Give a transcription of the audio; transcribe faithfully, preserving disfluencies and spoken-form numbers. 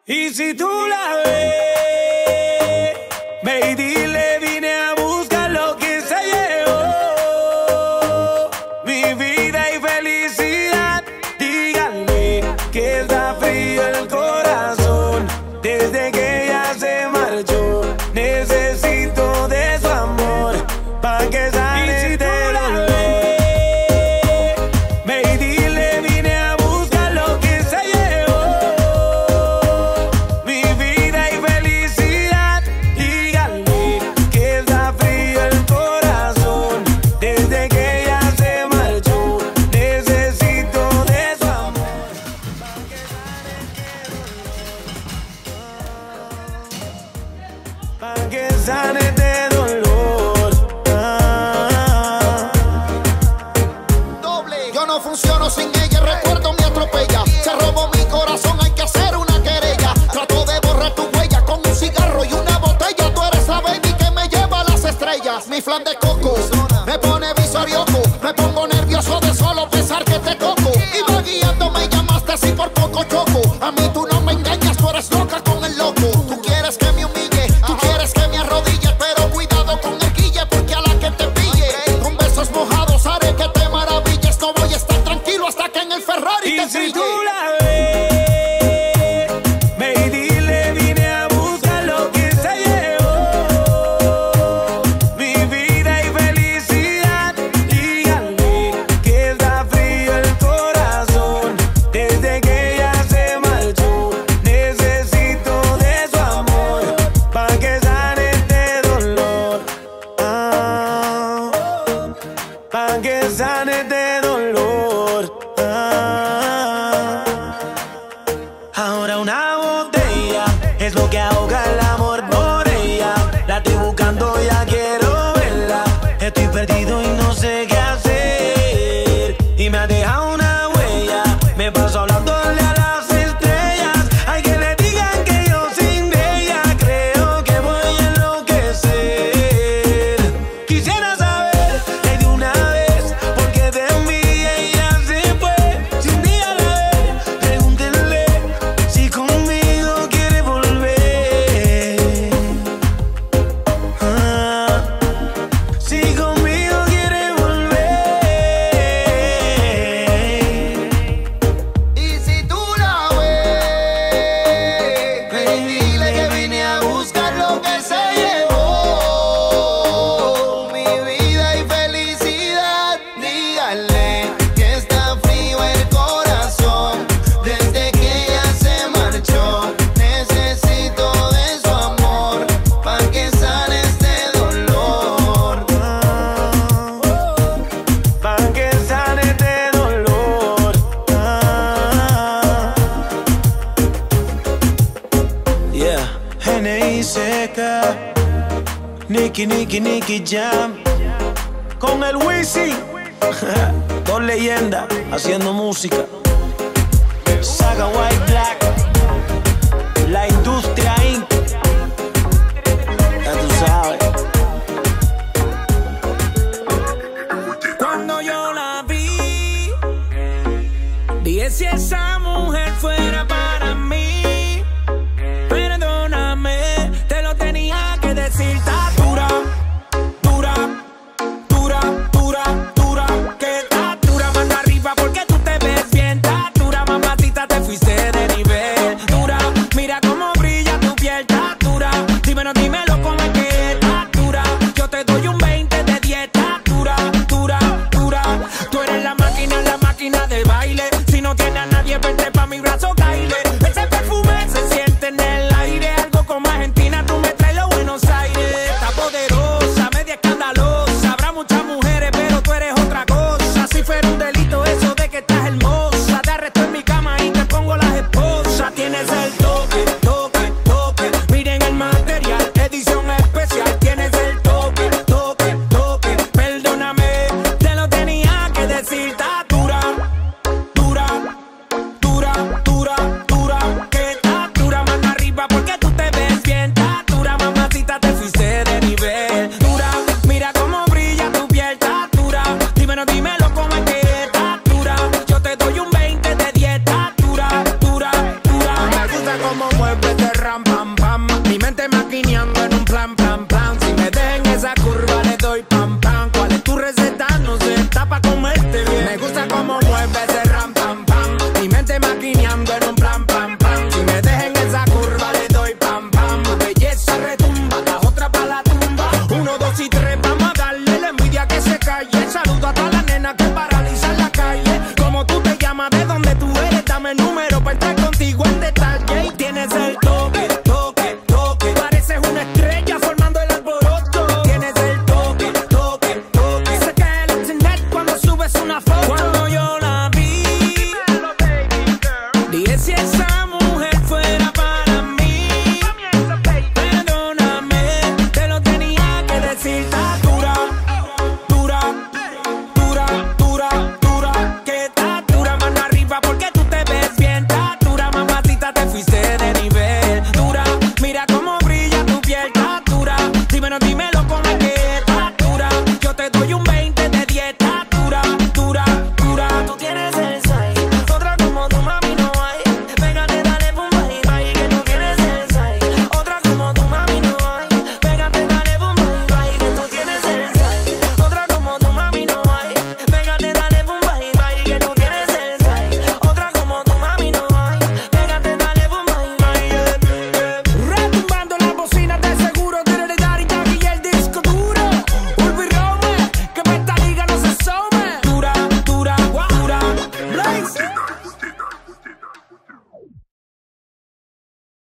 Y si tú la ves, ve y dile, vine a buscar lo que se llevó. Mi vida y felicidad, díganle que está frío el corazón. Desde que ella se marchó, necesito de su amor, pa' que sane si de dolor. Ve y dile, vine a buscar lo que se llevó. Mi vida y felicidad, díganle que está frío el corazón. Desde que ella se marchó, necesito de su amor, pa' que sane este dolor. Ah. Doble. Yo no funciono sin ella, recuerdo me atropella. Se robó mi corazón, hay que hacer una querella. Trato de borrar tu huella con un cigarro y una botella. Tú eres la baby que me lleva a las estrellas. Mi flan de coco me pone visorioco. Me pongo nervioso de solo pensar que te toco. Iba guiando, me llamaste así por poco choco. A mí tú no me engañas, tú eres loca con el loco. Tú quieres que me humille, tú quieres que me arrodille, pero cuidado con el guille, porque a la que te pille con besos mojados haré que te maravilles. No voy a estar tranquilo hasta que en el Ferrari Y te si brille. tú la ves, ve y dile, vine a buscar lo que se llevó. Mi vida y felicidad, díganle que está frío el corazón. Desde que ella se marchó, necesito de su amor, pa' que sane este dolor. Ah, pa' que sane este dolor. Ah. Ahora una botella es lo que ahoga el amor por ella. La estoy buscando, ya quiero verla. Estoy perdido y no sé qué hacer. Y me ha dejado una huella. Me paso hablándole a las estrellas. Hay que le digan que yo sin ella creo que voy a enloquecer. Quisiera saber de una vez por qué de mí ella se fue. Si un día la ve, pregúntenle si conmigo quiere volver. Ah, si conmigo quiere volver. Y si tú la ves, ve y dile que vine a buscar lo que se llevó. Mi vida y felicidad, díganle que está frío el corazón. Desde que ella se marchó, necesito de su amor, pa' que sane este dolor. Pa' que sane este dolor. Ah. Yeah, N I C K, Nicky, Nicky, Nicky Jam, con el Wisin. Dos leyendas haciendo música. Saga White Black, la industria incorporated. Ya tú sabes. Cuando yo la vi, dije si esa mujer fuera para mí. Perdóname, te lo tenía que decir. Está dura, dura, dura, dura, dura. Que está dura, mano arriba porque tú te ves bien. Está dura, mamacita, te fuiste de nivel. Dura, mira cómo brilla tu piel. Está dura, dímelo, dímelo cómo es que está dura. Yo te doy un veinte de dieta. Dura, dura, dura. Tú eres la máquina, la máquina del baile. Si no tienes a nadie, vente pa' mi brazo, caile. Ese perfume se siente en el aire. Algo como Argentina, tú me traes los Buenos Aires. Está poderosa, media escandalosa. Habrá muchas mujeres, pero tú eres otra cosa. Si fuera un delito eso de que estás hermosa, te arresto en mi cama y te pongo las esposas. Tienes el toque, toque, toque. Miren el material, edición especial. Tienes el toque, toque, toque. Perdóname, te lo tenía que decir. Está dura, dura, dura, dura, dura. Que está dura, mano arriba porque tú te ves bien. Está dura, mamacita, te fuiste de nivel. Dura, mira cómo brilla tu piel. Está dura, dímelo, dímelo cómo es que está dura. Yo te doy un veinte de dieta. Dura, dura, dura. Me gusta como mueve de ram pam pam.